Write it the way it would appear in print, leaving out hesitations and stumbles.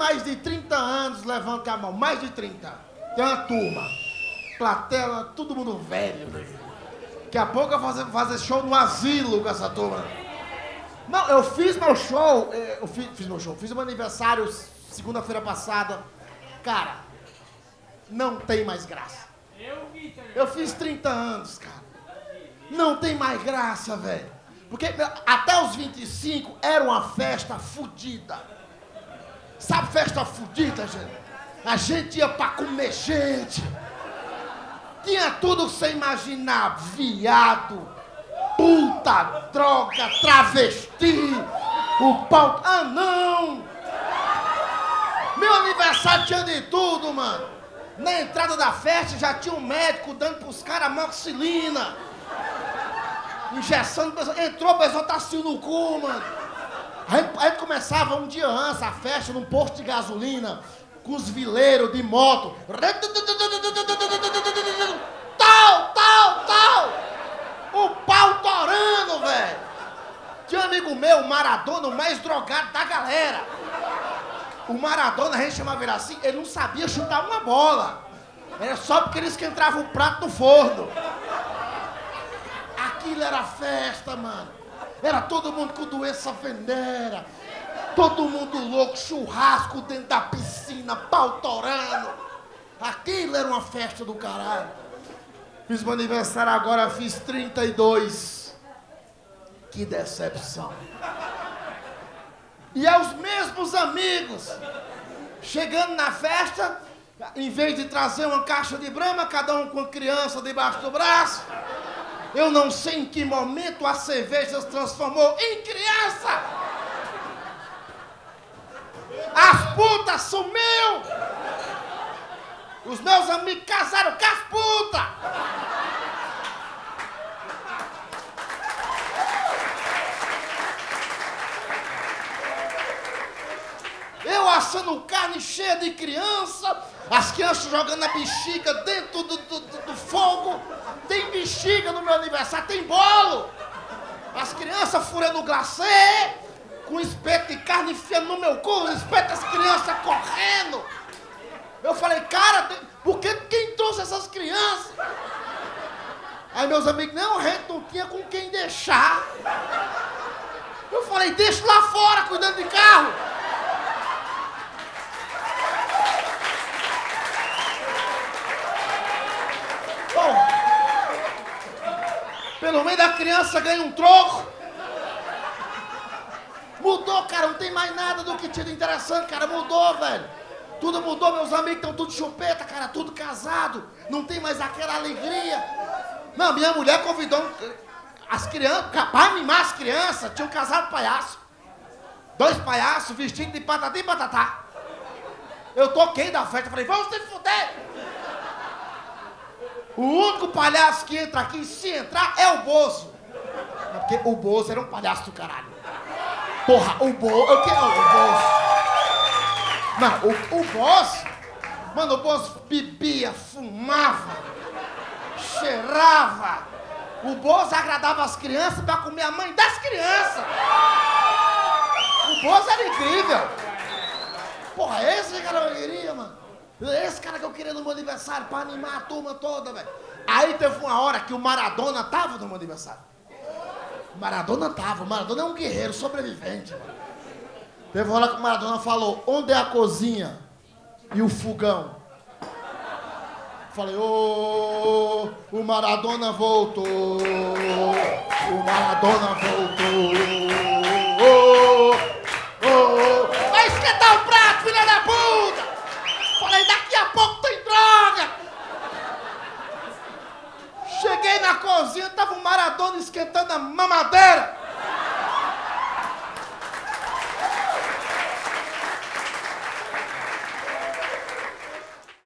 mais de 30 anos? Levante a mão. Mais de 30. Tem uma turma. Plateia, todo mundo velho. Daqui a pouco eu vou fazer show no asilo com essa turma. Não, eu fiz meu show. Fiz meu aniversário segunda-feira passada. Cara, não tem mais graça. Eu fiz 30 anos, cara. Não tem mais graça, velho. Porque até os 25 era uma festa fudida. Sabe festa fudida, gente? A gente ia pra comer gente. Tinha tudo que você imaginar. Viado, puta, droga, travesti, o pau... Ah, não! Meu aniversário tinha de tudo, mano. Na entrada da festa já tinha um médico dando pros caras amoxicilina. Injeção, entrou, o pessoal tá assim no cu, mano. Aí começava um dia antes a festa num posto de gasolina, com os vileiros de moto. Tal. O pau torando, velho. Tinha um amigo meu, o Maradona, o mais drogado da galera. O Maradona, a gente chamava ele assim, ele não sabia chutar uma bola. Era só porque ele esquentava o prato no forno. Aquilo era festa, mano. Era todo mundo com doença venérea. Todo mundo louco, churrasco dentro da piscina, pau torando. Aquilo era uma festa do caralho. Fiz meu aniversário agora, fiz 32. Que decepção. E é os mesmos amigos. Chegando na festa, em vez de trazer uma caixa de Brahma, cada um com a criança debaixo do braço. Eu não sei em que momento a cerveja se transformou em criança. As putas sumiu. Os meus amigos casaram com as putas. Eu assando carne cheia de criança, as crianças jogando a bexiga dentro do fogo. Tem bexiga no meu aniversário, tem bolo. As crianças furando glacê, com espeto de carne enfiando no meu cu, espeto das crianças correndo. Eu falei, cara, por que quem trouxe essas crianças? Aí meus amigos, não, a gente não tinha com quem deixar. Eu falei, deixa lá fora, cuidando de carro. Bom, pelo menos a criança ganha um troco. Mudou, cara, não tem mais nada do que tinha de interessante, cara, mudou, velho. Tudo mudou, meus amigos estão tudo chupeta, cara, tudo casado. Não tem mais aquela alegria. Não, minha mulher convidou as crianças, pra animar as crianças, tinha um casal de palhaço. 2 palhaços vestidos de patati e patatá. Eu toquei da festa, falei, vamos se fuder. O único palhaço que entra aqui, se entrar, é o Bozo. Porque o Bozo era um palhaço do caralho. Porra, o Bozo... O que é o Bozo? Não, o Bozo... Mano, o Bozo bebia, fumava, cheirava. O Bozo agradava as crianças pra comer a mãe das crianças. O Bozo era incrível. Porra, esse cara eu queria, mano. Esse cara que eu queria no meu aniversário pra animar a turma toda, velho. Aí teve uma hora que o Maradona tava no meu aniversário. O Maradona é um guerreiro sobrevivente, mano. Teve uma hora que o Maradona falou, onde é a cozinha e o fogão? Falei, ô, o Maradona voltou. O Maradona voltou. Vai esquentar o prato, filha da puta! Falei, daqui a pouco tem droga! Cheguei na cozinha, tava o Maradona esquentando a mamadeira.